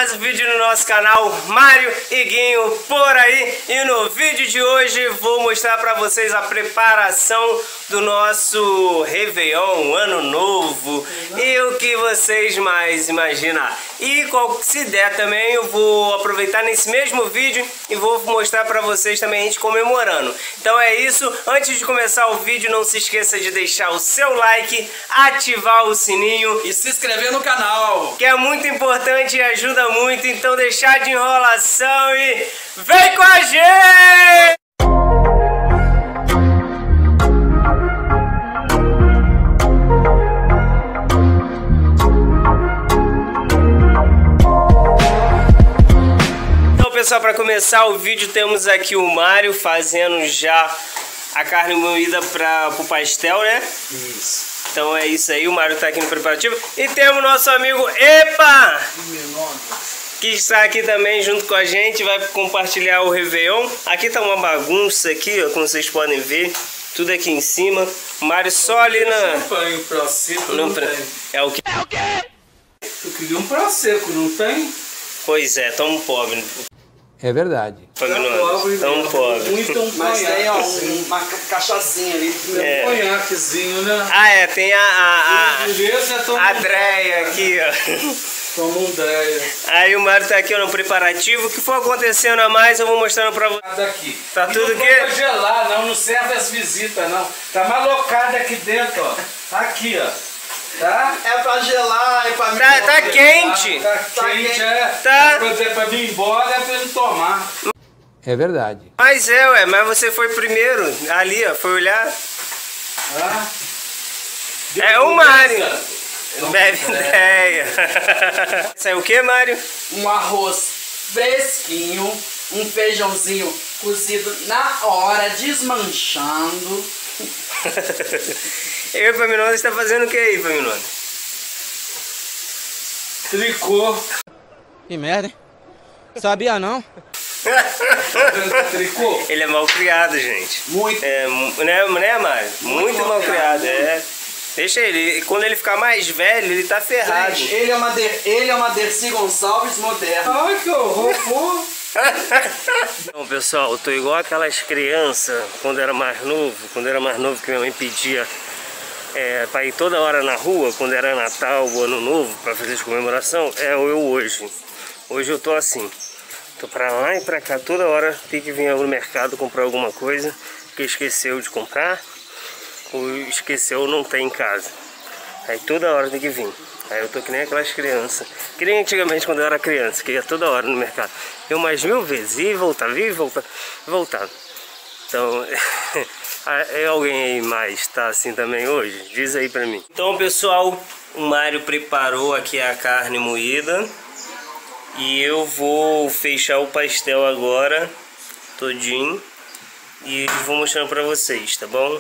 mais um vídeo no nosso canal, Mário e Guinho por aí. E no vídeo de hoje vou mostrar para vocês a preparação do nosso Réveillon, Ano Novo e o que vocês mais imaginam. E se der também eu vou aproveitar nesse mesmo vídeo e vou mostrar para vocês também a gente comemorando. Então é isso, antes de começar o vídeo não se esqueça de deixar o seu like, ativar o sininho e se inscrever no canal, que é muito importante e ajuda muito. Então deixar de enrolação e vem com a gente! Então pessoal, para começar o vídeo temos aqui o Mário fazendo já a carne moída para o pastel, né? Isso. Então é isso aí, o Mário tá aqui no preparativo. E temos nosso amigo Epa! Que está aqui também junto com a gente, vai compartilhar o Réveillon. Aqui tá uma bagunça aqui, ó, como vocês podem ver. Tudo aqui em cima. O Mário só ali na... Champanhe pra seco, não tem. É o quê? É o quê? Eu queria um pra seco, não tem? Pois é, tão pobre. É verdade. Tão pobre. Muito mas tem ó, uma cachaçinha ali. Um conhaquezinho, né? Ah, é, tem a Dreia aqui, ó. Toma um Dreia. Aí o Mário tá aqui ó, no preparativo. O que for acontecendo a mais, eu vou mostrando pra vocês. Daqui. Tá tudo não aqui? Não pode gelar, não serve as visitas, não. Tá malocado aqui dentro, ó. Aqui, ó. Tá? É pra gelar, é pra mim. Tá quente. Tá quente, é. Tá. É pra vir embora, é pra ele tomar. É verdade. Mas mas você foi primeiro. Ali, ó, foi olhar. Ah. É o Mário. Bebe ideia. Isso é o que, Mário? Um arroz fresquinho, um feijãozinho cozido na hora, desmanchando. E o Epaminondas está fazendo o que aí, Epaminondas? Tricô. Que merda, hein? Sabia não? Tricô? Ele é mal criado, gente. Muito. Né, Mário? Muito mal criado, é. Deixa ele. E quando ele ficar mais velho, ele tá ferrado. Gente, ele é uma Dercy Gonçalves moderna. Ai, que horror, pô. Bom, pessoal, eu tô igual aquelas crianças quando era mais novo que minha mãe pedia pra ir toda hora na rua, quando era Natal ou Ano Novo, pra fazer de comemoração. É eu hoje. Hoje eu tô assim. Tô pra lá e pra cá, toda hora tem que vir no mercado comprar alguma coisa que esqueceu de comprar ou esqueceu não tem em casa. Aí toda hora tem que vir. Aí eu tô que nem aquelas crianças. Que nem antigamente quando eu era criança, que ia toda hora no mercado. Eu mais 1000 vezes, ia e voltava, ia e voltava. Então, é alguém aí mais tá assim também hoje? Diz aí pra mim. Então pessoal, o Mário preparou aqui a carne moída. E eu vou fechar o pastel agora, todinho. E vou mostrando pra vocês, tá bom?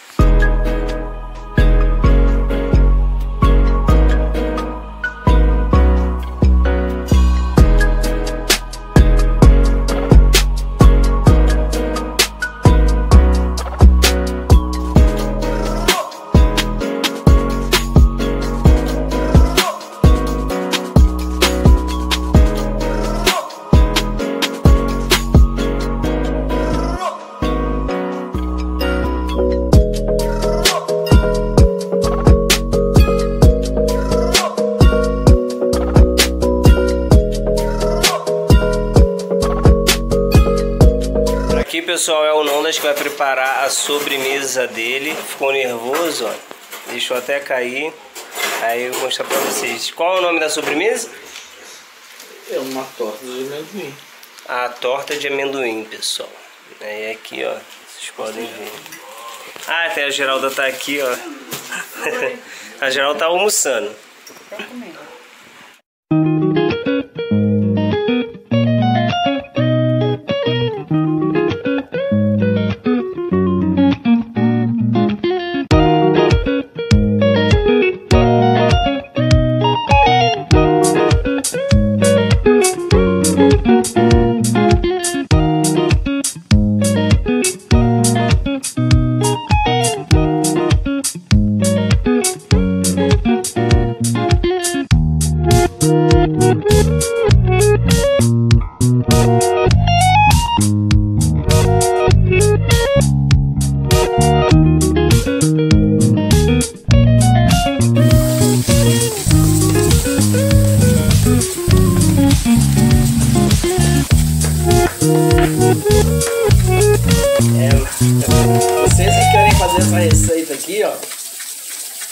Aqui, pessoal, é o Nondas que vai preparar a sobremesa dele. Ficou nervoso, ó. Deixou até cair. Aí eu vou mostrar pra vocês. Qual é o nome da sobremesa? É uma torta de amendoim. A torta de amendoim, pessoal. Aí aqui, ó. Vocês podem ver. Ah, até a Geralda tá aqui, ó. A Geralda tá almoçando.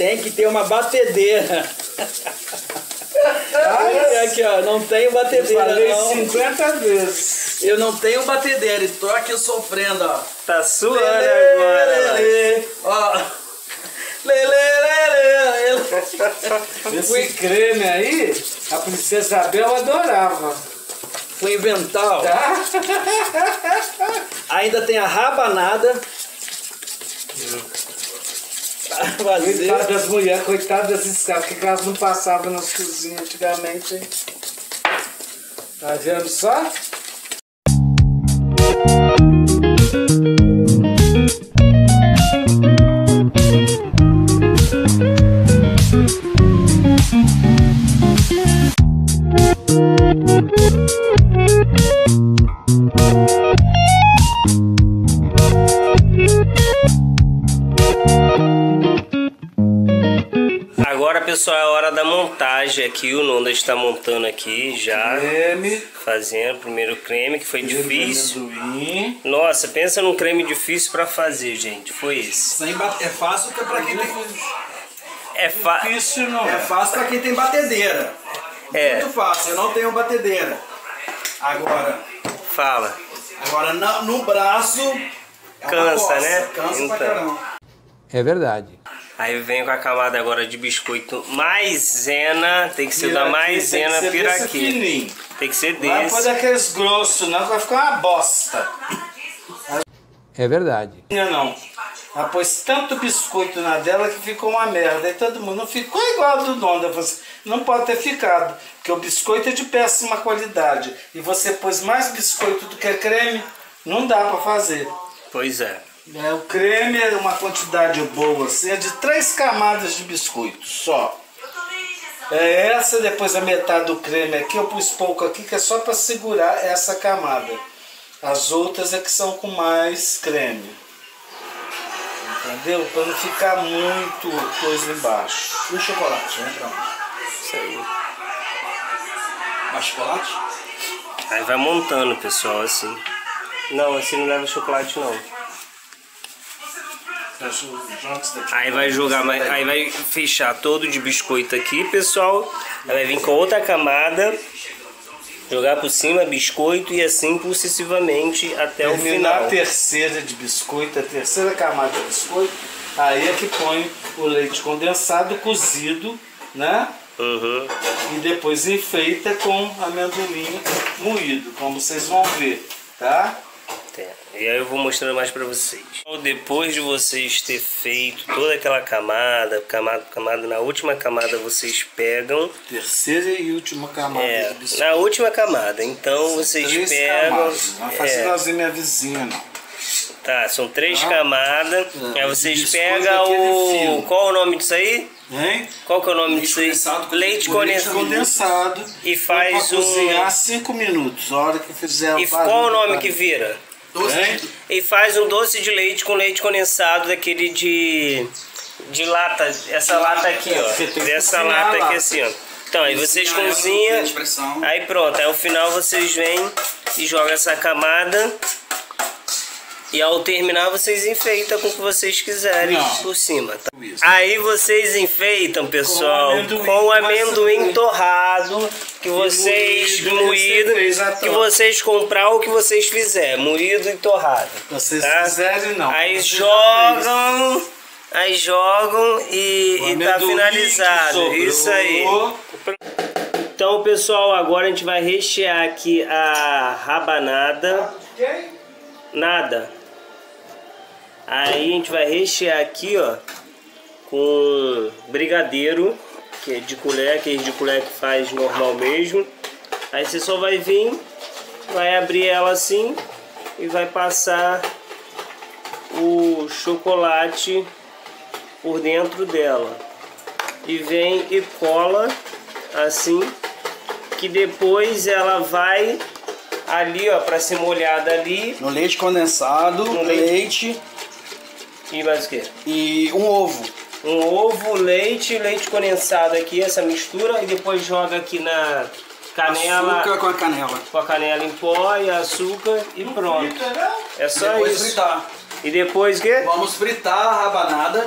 Tem que ter uma batedeira. Ai, aqui, ó, não tenho batedeira. Falei não. 50 vezes. Eu não tenho batedeira, estou aqui sofrendo, ó. Tá suando agora, lê, ó. Lê, lê, lê, lê. Esse creme aí, a Princesa Isabel adorava. Fui inventar, ó. Tá? Ainda tem a rabanada. Coitado das mulheres, coitado das escravas, que elas não passavam nas cozinhas antigamente, hein? Tá vendo só? Agora, pessoal, é a hora da montagem aqui. O Nonda está montando aqui já. Creme. Fazendo o primeiro creme, que foi difícil. Amendoim. Nossa, pensa num creme difícil pra fazer, gente. Foi esse. Sem É fácil que é pra quem tem. É fácil. Difícil não É é. fácil pra quem tem batedeira. É. Muito fácil, eu não tenho batedeira. Agora Fala. no braço. É uma Cansa, coça, né? Cansa Então. pra caramba. É verdade. Aí vem com a camada agora de biscoito maisena. Tem que ser da maisena piraquê. Fininho. Tem que ser Não vai pôr desse. daqueles grossos, não, que vai ficar uma bosta. É verdade. Não. Ela pôs tanto biscoito na dela que ficou uma merda. E todo mundo não ficou igual ao do Nonda. Não pode ter ficado, porque o biscoito é de péssima qualidade. E você pôs mais biscoito do que creme, não dá pra fazer. Pois é. O creme é uma quantidade boa, assim, é de 3 camadas de biscoito só. É essa, depois a metade do creme aqui, eu pus pouco aqui, que é só para segurar essa camada. As outras é que são com mais creme. Entendeu? Para não ficar muito coisa embaixo. E o chocolate, né? Pronto. Isso aí. Mais chocolate? Aí vai montando, pessoal, assim. Não, assim não leva chocolate, não. Aí vai jogar, aí vai fechar todo de biscoito aqui, pessoal. Aí vai vir com outra camada, jogar por cima biscoito e assim sucessivamente até o Terminar final. a terceira de biscoito, a terceira camada de biscoito, aí é que põe o leite condensado cozido, né? Uhum. E depois enfeita com amendoim moído, como vocês vão ver, tá? E aí eu vou mostrando mais pra vocês. Depois de vocês ter feito toda aquela camada, na última camada vocês pegam. Terceira e última camada de biscoito. Na última camada, então vocês 3 pegam. camadas. Não vai fazer nós e minha vizinha, não. Tá, são 3 camadas. Aí vocês biscoito pegam daquele o. fio. Qual o nome disso aí? Hein? Qual que é o nome disso aí? Leite condensado. Condensado. E faz pra um. cozinhar 5 minutos. A hora que fizer E o qual o nome que vira? Hein? E faz um doce de leite com leite condensado, daquele de lata, essa lata aqui, Você tem ó. que Dessa cozinhar lata a aqui lata. assim, ó. Então, aí vocês Cozinhar cozinham, ela de pressão. aí pronto, aí ao final vocês vêm e jogam essa camada. E ao terminar vocês enfeitam com o que vocês quiserem Não. por cima, tá? Isso. Aí vocês enfeitam, pessoal, com o amendoim torrado que vocês moído, que vocês comprar ou que vocês fizer, moído e torrado. Vocês tá? quiserem, não. Aí Você jogam, e O tá amendoim finalizado. que sobrou. Isso aí. Então, pessoal, agora a gente vai rechear aqui a rabanada. Nada. Aí a gente vai rechear aqui, ó, com brigadeiro, que é de colher, aquele de colher que faz normal mesmo. Aí você só vai vir, vai abrir ela assim e vai passar o chocolate por dentro dela. E vem e cola assim, que depois ela vai ali, ó, para ser molhada ali. No leite condensado, No leite E mais o que? e um ovo. Um ovo, leite condensado aqui, essa mistura. E depois joga aqui na canela, Açúcar com a canela. com a canela em pó e açúcar e pronto. É só Depois isso. fritar. E depois o quê? Vamos fritar a rabanada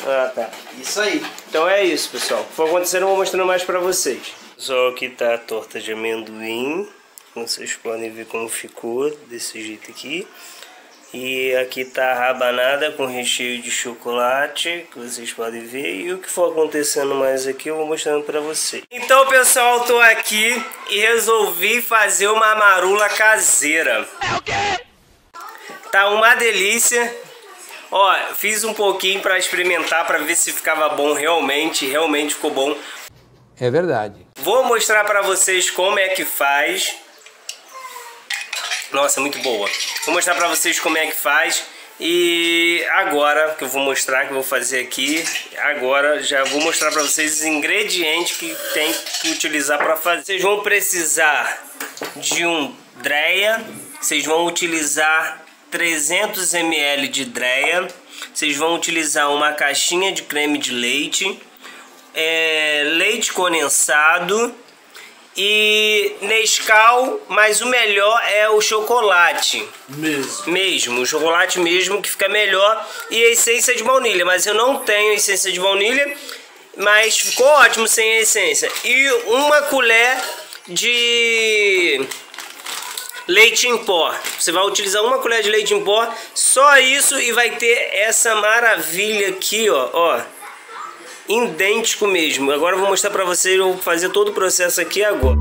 Ah, tá. Isso aí. Então é isso, pessoal. O que for acontecendo, eu vou mostrando mais pra vocês. Pessoal, aqui tá a torta de amendoim. Vocês podem ver como ficou, desse jeito aqui. E aqui tá a rabanada com recheio de chocolate, que vocês podem ver. E o que for acontecendo mais aqui, eu vou mostrando pra vocês. Então, pessoal, eu tô aqui e resolvi fazer uma marula caseira. É o quê? Tá uma delícia. Ó, fiz um pouquinho pra experimentar, pra ver se ficava bom realmente ficou bom. É verdade. Vou mostrar pra vocês como é que faz. Nossa, muito boa. Vou mostrar pra vocês como é que faz. E agora que eu vou mostrar, que eu vou fazer aqui, agora já vou mostrar pra vocês os ingredientes que tem que utilizar pra fazer. Vocês vão precisar de um dreia. Vocês vão utilizar 300 ml de dreia. Vocês vão utilizar uma caixinha de creme de leite, leite condensado e Nescau, mas o melhor é o chocolate. Mesmo, o chocolate mesmo que fica melhor, e a essência de baunilha, mas eu não tenho essência de baunilha, mas ficou ótimo sem a essência. E uma colher de leite em pó. Você vai utilizar uma colher de leite em pó, só isso, e vai ter essa maravilha aqui, ó, idêntico mesmo. Agora eu vou mostrar pra vocês, eu vou fazer todo o processo aqui agora.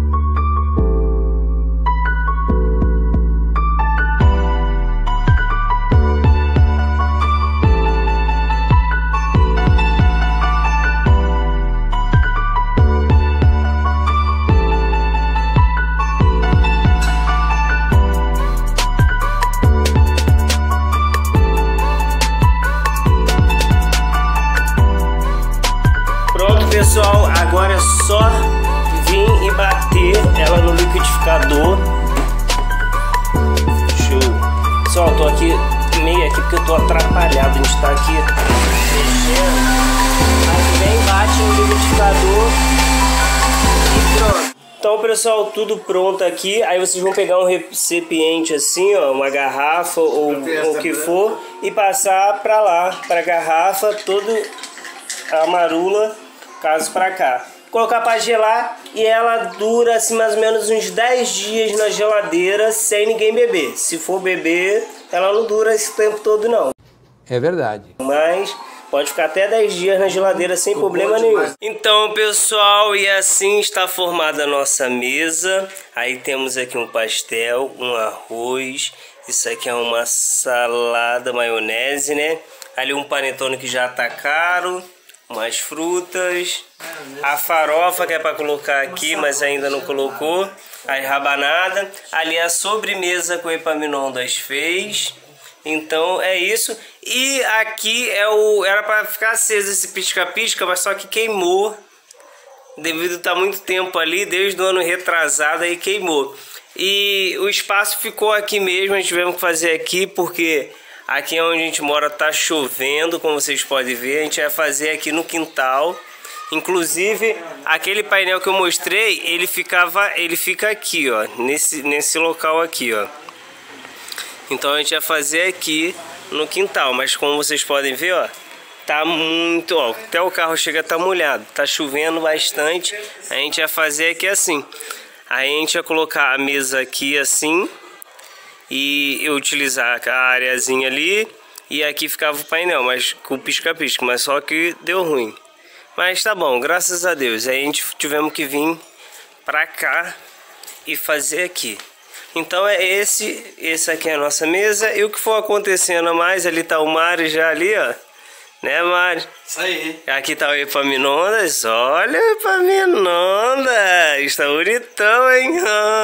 Pessoal, agora é só vir e bater ela no liquidificador. Show. Pessoal, eu tô aqui meio aqui porque eu tô atrapalhado. A gente tá aqui mexendo. Aí vem, bate no liquidificador e pronto. Então, pessoal, tudo pronto aqui. Aí vocês vão pegar um recipiente assim, ó, uma garrafa ou o que for, e passar pra lá, pra garrafa, toda a marula, caso pra cá. Colocar pra gelar e ela dura assim mais ou menos uns 10 dias na geladeira sem ninguém beber. Se for beber, ela não dura esse tempo todo não. É verdade. Mas pode ficar até 10 dias na geladeira sem problema nenhum. Então, pessoal, e assim está formada a nossa mesa. Aí temos aqui um pastel, um arroz. Isso aqui é uma salada, maionese, né? Ali um panetone que já tá caro. Umas frutas, a farofa que é para colocar aqui, mas ainda não colocou, a rabanada, ali a sobremesa que o Epaminondas fez. Então é isso. E aqui era para ficar aceso esse pisca-pisca, mas só que queimou, devido a estar muito tempo ali, desde o ano retrasado, aí queimou. E o espaço ficou aqui mesmo, a gente tivemos que fazer aqui porque aqui onde a gente mora tá chovendo, como vocês podem ver. A gente vai fazer aqui no quintal. Inclusive, aquele painel que eu mostrei, ele fica aqui, ó, nesse local aqui, ó. Então a gente vai fazer aqui no quintal, mas como vocês podem ver, ó, tá muito, ó, até o carro chega a tá molhado, tá chovendo bastante. A gente vai fazer aqui assim. Aí a gente vai colocar a mesa aqui assim e eu utilizar a areazinha ali, e aqui ficava o painel, mas com pisca-pisca, mas só que deu ruim. Mas tá bom, graças a Deus. Aí a gente tivemos que vir pra cá e fazer aqui. Então é esse aqui é a nossa mesa, e o que for acontecendo a mais, ali tá o Mário já ali, ó. Né, Mário? Isso aí. Aqui tá o Epaminondas. Olha o Epaminondas. Tá bonitão, hein?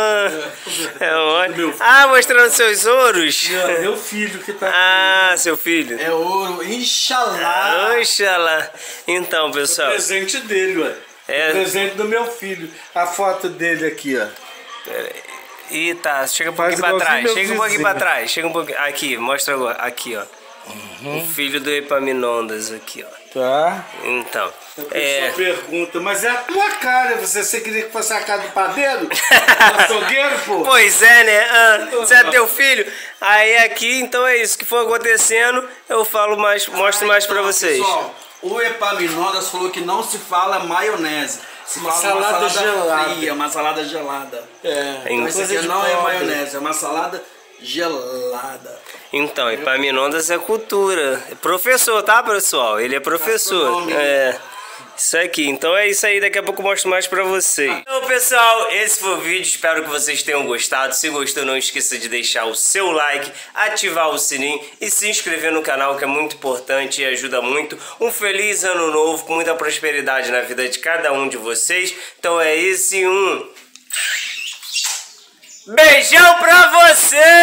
Mostrando seus ouros. Meu filho que tá aqui. Seu filho. É ouro. Inxalá. Inxalá. Então, pessoal. O presente dele, ué. O presente do meu filho. A foto dele aqui, ó. E tá, chega um pouquinho pra trás. Chega um pouquinho pra trás. Chega um pouquinho. Aqui, mostra agora. Aqui, ó. O filho do Epaminondas aqui, ó. Tá. Então. A pergunta, mas é a tua cara. Você queria que fosse a cara do padeiro? Açougueiro, pô? Pois é, né? Você é teu filho? Aí aqui, então é isso que for acontecendo. Eu falo mais, mostro mais pra vocês. Pessoal, O Epaminondas falou que não se fala maionese. Se Uma fala salada gelada. fria, uma salada gelada. Então isso coisa aqui de não é pobre. maionese, é uma salada gelada. Então, Epaminondas é cultura. É professor, tá, pessoal? Ele é professor. É. Isso aqui, então é isso aí, daqui a pouco eu mostro mais pra vocês. Então pessoal, esse foi o vídeo, espero que vocês tenham gostado. Se gostou, não esqueça de deixar o seu like, ativar o sininho e se inscrever no canal, que é muito importante e ajuda muito. Um feliz ano novo, com muita prosperidade na vida de cada um de vocês. Então é esse beijão pra você!